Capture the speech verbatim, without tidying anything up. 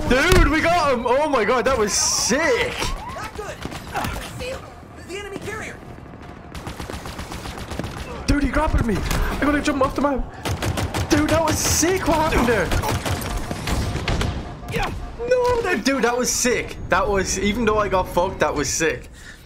Dude, we got him! Oh my god, that was sick! Not good. See him? The enemy carrier. Dude, he grappled me! I gotta jump off the map! Dude, that was sick! What happened there? No, that, dude, that was sick! That was, even though I got fucked, that was sick.